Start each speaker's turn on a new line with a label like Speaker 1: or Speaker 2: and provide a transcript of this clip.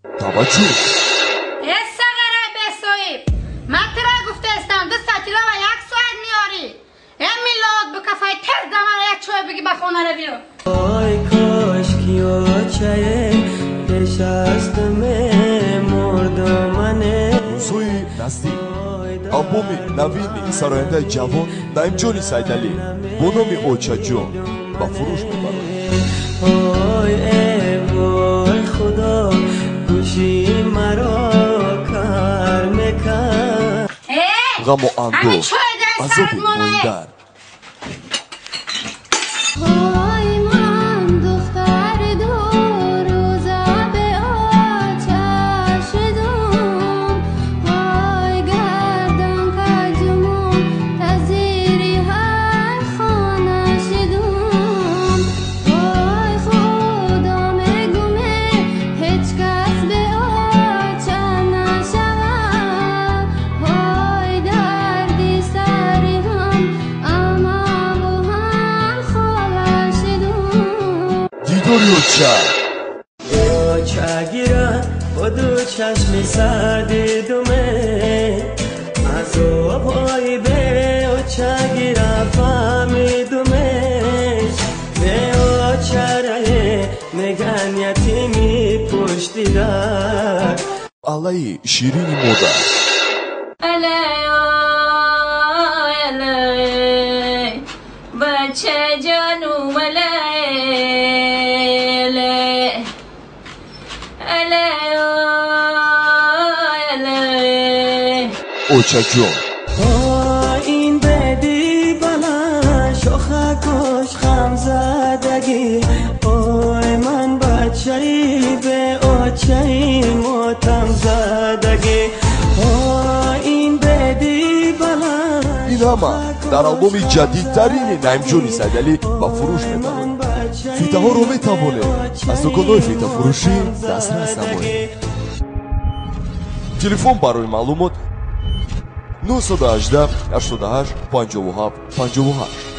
Speaker 1: توجه
Speaker 2: سقره بسویب من ترا گفتستم 2 ساعتی و 1 ساعت میاری این میلاد به کفای تر دمان یک چوه بگی به خونه رو بیو
Speaker 3: آی کاش کیو چه نشستمه مردمانه
Speaker 1: روزهای نزدیک آلبوم نوین سراینده جوان نعیمجان سیدعلی با نام اوچا جون با فروش میبرد.
Speaker 3: آی وای خدا گوشی مرا کار میکن
Speaker 1: غم و اندوه عذاب موندن
Speaker 3: اوچا گیرم با 2 چشم سرد دومه عذابهای به اوچا گیرم فهمیدمش به اوچا ره نگن یتیمی پشتی در
Speaker 1: علای شیرین مادر
Speaker 2: الهی بچه جانو
Speaker 1: اوچا جون
Speaker 3: این بدی بلند شاخکش خم زدگی اوی من بچه‌ای به اوچه‌ای ماتم زدگی این بدی بلند
Speaker 1: این همه در آلبوم جدیدترین نعیمجان سیدعلی با فروش میبرد. فیته ها رو میتوانه از دکان‌های فیته فروشی دسترس نمایید. تلفن برای معلومات 918 88 57 58